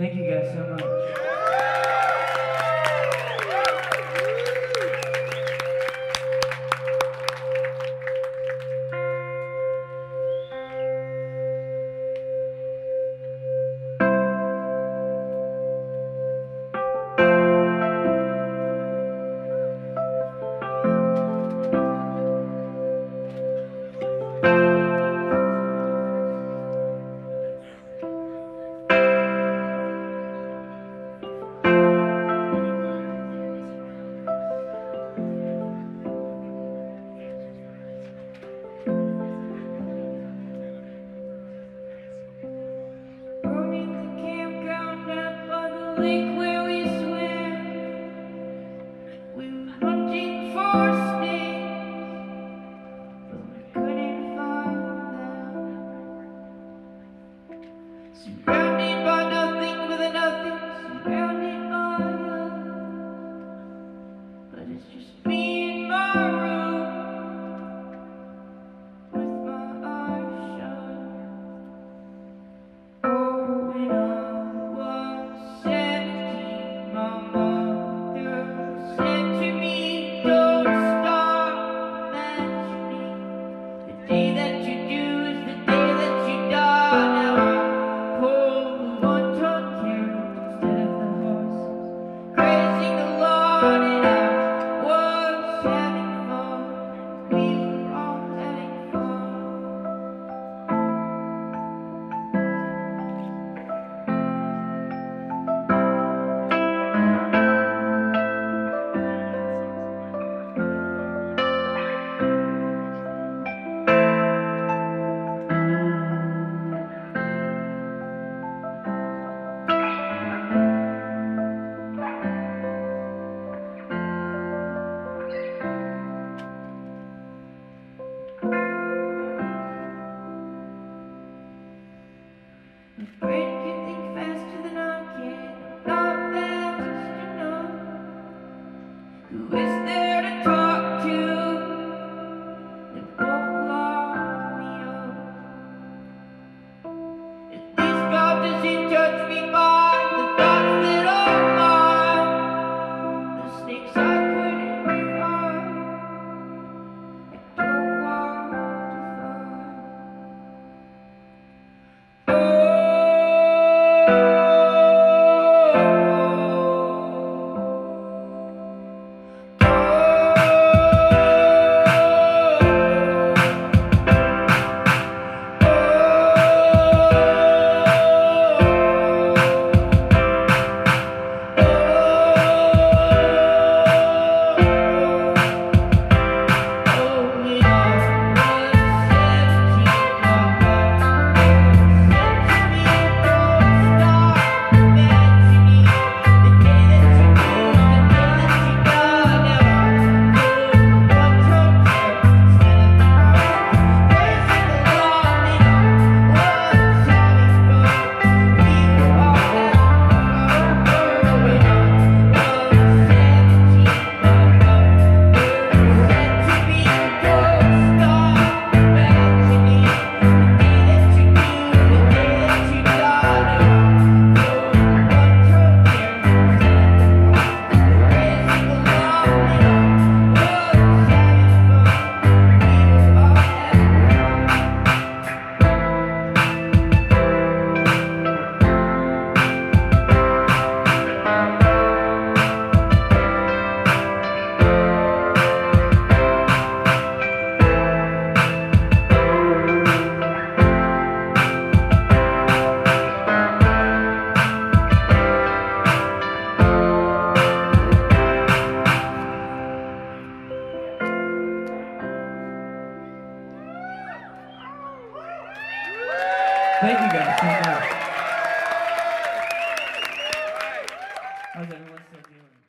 Thank you guys so much. Lake where we swim, we were hunting for snakes, but we couldn't find them. Surrounded by nothing with a nothing, surrounded by love, but it's just me in my room with my eyes shut. Oh, when I was 17, my mother said to me, don't stop imagining. The day that you do is the day that you die. Now I pull the one-ton carrot instead of the horses, grazing the lawn, and I was having fun. We were all having fun. My brain can think faster than I can, not fast enough. Who is there to talk to that won't lock me up? At least God doesn't judge me by the thoughts that are mine, the snakes I couldn't find. I don't want to find. Thank you guys so much. How's everyone still doing?